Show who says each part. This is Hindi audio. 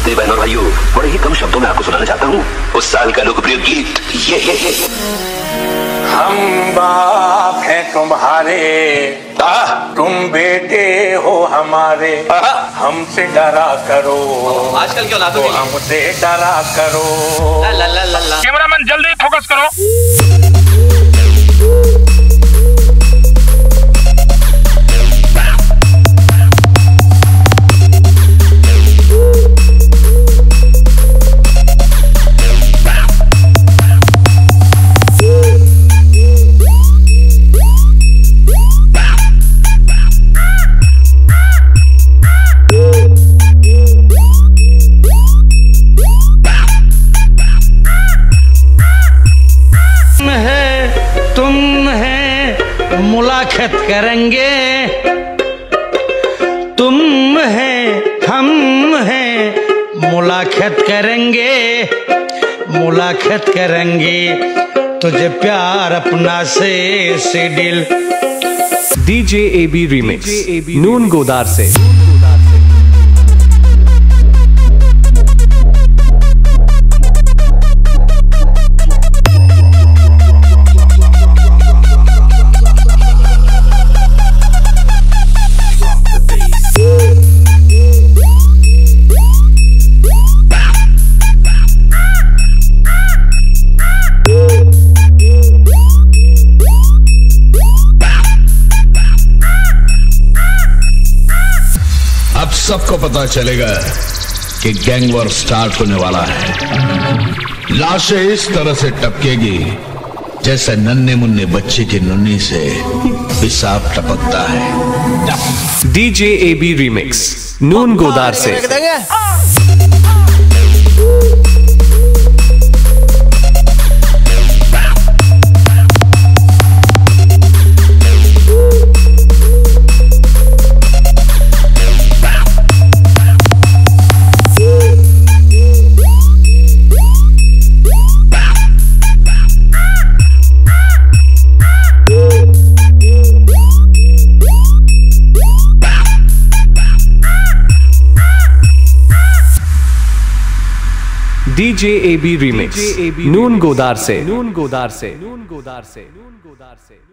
Speaker 1: नमस्ते बहनों और भाइयों, बड़े ही कम शब्दों में आपको सुनाना चाहता हूँ उस साल का लोकप्रिय गीत ये।
Speaker 2: हम बाप हैं तुम्हारे, तुम बेटे हो हमारे, हमसे डरा करो,
Speaker 3: आजकल क्यों लाते हो?
Speaker 2: हमसे डरा करो।
Speaker 4: कैमरामैन जल्दी फोकस करो।
Speaker 5: तुम है मुलाकात करेंगे, तुम है हम हैं मुलाकात करेंगे, मुलाकात करेंगे तुझे प्यार अपना से दिल।
Speaker 6: DJ AB Remix नून गोदार से।
Speaker 7: अब सबको पता चलेगा कि गैंग वॉर स्टार्ट होने वाला है। लाशें इस तरह से टपकेगी जैसे नन्हे मुन्ने बच्चे की नुन्नी से पेशाब टपकता है।
Speaker 6: DJ AB Remix नून गोदार से। DJ AB Remix नून गोदार से।